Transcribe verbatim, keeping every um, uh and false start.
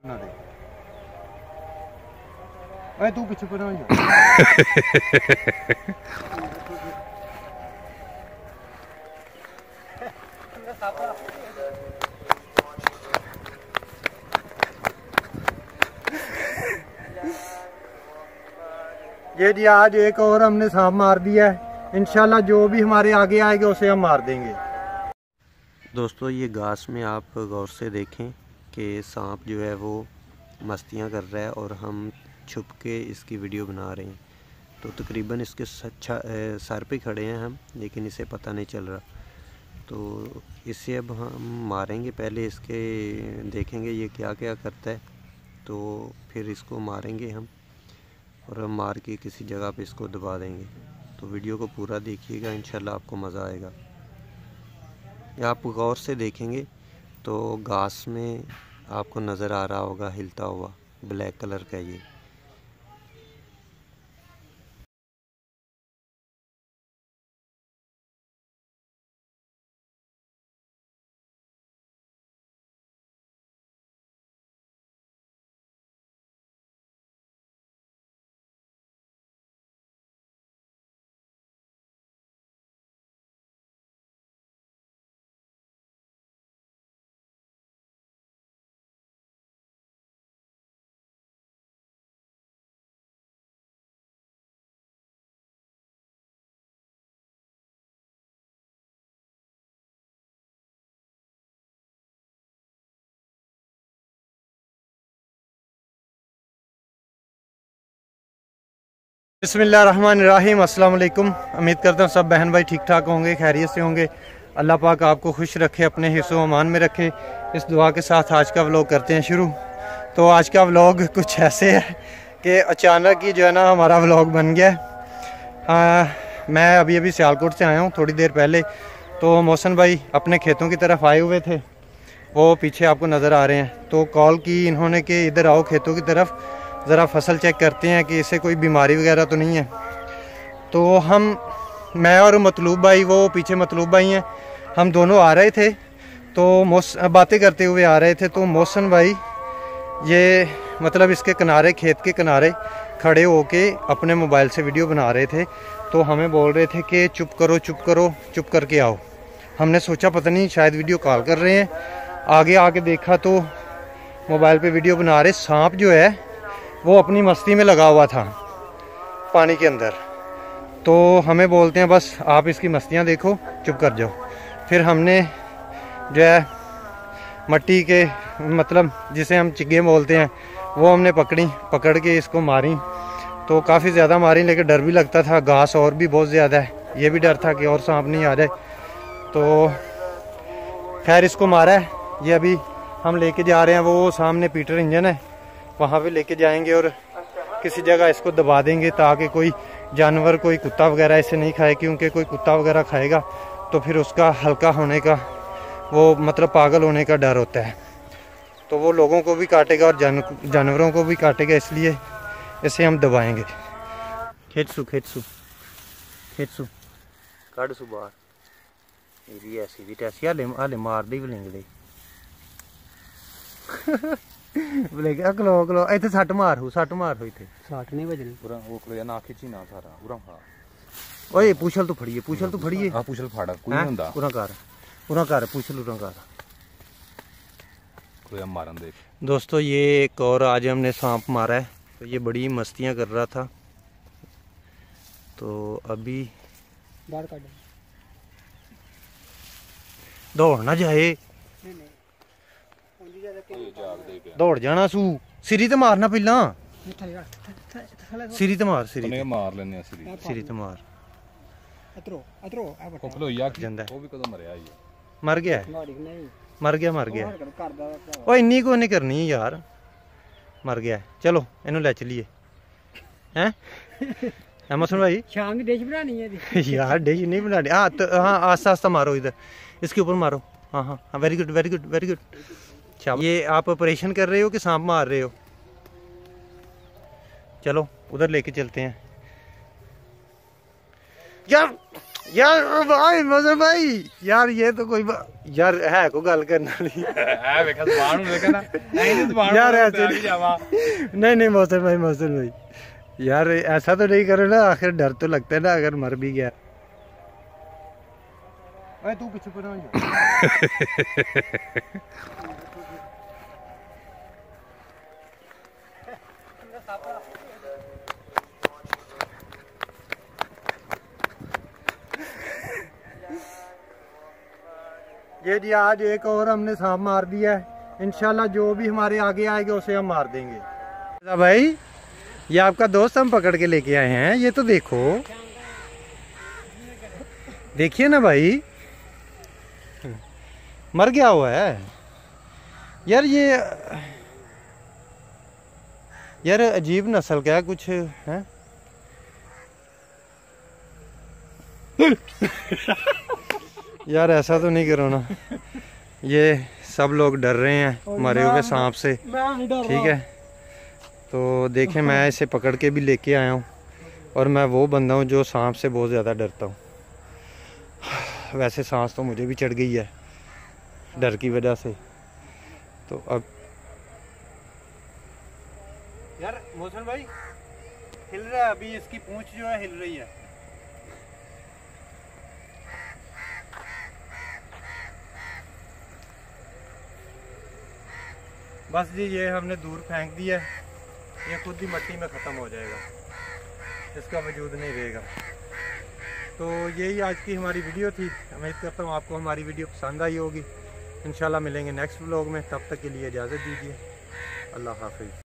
ना दे अरे तू पीछे पर ये जी आज एक और हमने सांप मार दिया है। इंशाल्लाह जो भी हमारे आगे आएगा उसे हम मार देंगे। दोस्तों ये घास में आप गौर से देखें कि सांप जो है वो मस्तियाँ कर रहा है और हम छुप के इसकी वीडियो बना रहे हैं। तो तकरीबन इसके सर पे खड़े हैं हम, लेकिन इसे पता नहीं चल रहा। तो इसे अब हम मारेंगे। पहले इसके देखेंगे ये क्या क्या करता है, तो फिर इसको मारेंगे हम और हम मार के किसी जगह पे इसको दबा देंगे। तो वीडियो को पूरा देखिएगा, इंशाल्लाह आपको मज़ा आएगा। आप गौर से देखेंगे तो घास में आपको नज़र आ रहा होगा हिलता हुआ, ब्लैक कलर का ये। बिस्मिल्लाहिर्रहमानिर्रहीम। अस्सलाम वालेकुम। उम्मीद करता हूँ सब बहन भाई ठीक ठाक होंगे, खैरियत से होंगे। अल्लाह पाक आपको खुश रखे, अपने हिफ्ज़ व अमान में रखे। इस दुआ के साथ आज का व्लॉग करते हैं शुरू। तो आज का व्लॉग कुछ ऐसे है कि अचानक ही जो है ना हमारा व्लॉग बन गया है। मैं अभी अभी सियालकोट से आया हूँ थोड़ी देर पहले। तो मोहसिन भाई अपने खेतों की तरफ आए हुए थे, वो पीछे आपको नज़र आ रहे हैं। तो कॉल की इन्होंने कि इधर आओ खेतों की तरफ, ज़रा फसल चेक करते हैं कि इसे कोई बीमारी वगैरह तो नहीं है। तो हम मैं और मतलूब भाई, वो पीछे मतलूब भाई हैं, हम दोनों आ रहे थे। तो मोस बातें करते हुए आ रहे थे। तो मोहसिन भाई ये मतलब इसके किनारे, खेत के किनारे खड़े होके अपने मोबाइल से वीडियो बना रहे थे। तो हमें बोल रहे थे कि चुप करो चुप करो चुप करके आओ। हमने सोचा पता नहीं शायद वीडियो कॉल कर रहे हैं। आगे आके देखा तो मोबाइल पे वीडियो बना रहे। सांप जो है वो अपनी मस्ती में लगा हुआ था पानी के अंदर। तो हमें बोलते हैं बस आप इसकी मस्तियाँ देखो, चुप कर जाओ। फिर हमने जो है मट्टी के मतलब जिसे हम चिग्गे बोलते हैं वो हमने पकड़ी, पकड़ के इसको मारी। तो काफ़ी ज़्यादा मारी, लेकिन डर भी लगता था, घास और भी बहुत ज़्यादा है, ये भी डर था कि और सांप नहीं आ जाए। तो खैर इसको मारा है। ये अभी हम लेके जा रहे हैं, वो सामने पीटर इंजन है वहाँ पे लेके जाएंगे और किसी जगह इसको दबा देंगे ताकि कोई जानवर, कोई कुत्ता वगैरह इसे नहीं खाए। क्योंकि कोई कुत्ता वगैरह खाएगा तो फिर उसका हल्का होने का, वो मतलब पागल होने का डर होता है। तो वो लोगों को भी काटेगा और जान जानवरों को भी काटेगा, इसलिए इसे हम दबाएंगे। खेचसू खेचसू खेचसू काट सू बाहर। ये ऐसी भी टैसी हाले हाले मार दी बलिंगड़े बोलेगा कलो कलो इतने सट मार हो, सट मार हो, इतने सट नहीं बजनी पूरा वो कलो ना खिंची ना सारा पूरा फा। ओए पूछल तो फड़िए, पूछल तो फड़िए। हां पूछल फाड़ा कोई नहीं हुंदा, पूरा कर पूरा कर पूछल पूरा कर कोई हम मारन दे। दोस्तों ये एक और आज हमने सांप मारा है। तो ये बड़ी मस्तियां कर रहा था। तो अभी बाहर काट दौड़ ना जाए, दौड़ जाना सू। सिरी ते मारना पहला, सिरी ते मार, सिरी मार लेने सिरी सिरी ते मार। अतरो अतरो ओ खलोया जंदा वो भी कदों मरया ये मर गया मर गया मर गया। ओ इन्नी को नहीं करनी यार, मर गया। चलो इन्हू ले चलिए हैं मोहसिन भाई। शाम की डिश बनानी है यार, डिश नहीं बनानी। हाँ तो हाँ आस्ता आस्ता मारो, इधर इसके ऊपर मारो। हाँ हाँ हाँ very good very good very good. ये आप ऑपरेशन कर रहे हो कि सांप मार रहे हो? चलो उधर लेके चलते हैं यार। यार भाई मजर भाई यार ये तो कोई यार है को गल करना नहीं है देखा जुबान हूं देखा ना नहीं जुबान यार ऐसे नहीं जावा नहीं नहीं मौसम भाई मौसम भाई यार ऐसा तो नहीं करो ना आखिर डर तो लगता है ना अगर मर भी गया भाई तू पीछे पड़ा ये जी आज एक और हमने सांप मार दिया है। इंशाल्लाह जो भी हमारे आगे आएगा उसे हम मार देंगे। भाई ये आपका दोस्त हम पकड़ के लेके आए हैं, ये तो देखो, देखिए ना भाई, मर गया हुआ है यार। ये यार अजीब नस्ल का कुछ है। यार ऐसा तो नहीं करो ना, ये सब लोग डर रहे हैं मरे हुए सांप से, ठीक है। तो देखें मैं इसे पकड़ के भी लेके आया हूँ और मैं वो बंदा हूँ जो सांप से बहुत ज़्यादा डरता हूँ। वैसे सांस तो मुझे भी चढ़ गई है डर की वजह से। तो अब यार मोहसिन भाई हिल रहा है अभी, इसकी पूंछ जो है हिल रही है। बस जी ये हमने दूर फेंक दिया, ये खुद ही मिट्टी में ख़त्म हो जाएगा, इसका वजूद नहीं रहेगा। तो यही आज की हमारी वीडियो थी। उम्मीद करता हूँ आपको हमारी वीडियो पसंद आई होगी। इंशाल्लाह मिलेंगे नेक्स्ट व्लॉग में, तब तक के लिए इजाज़त दीजिए। अल्लाह हाफिज़।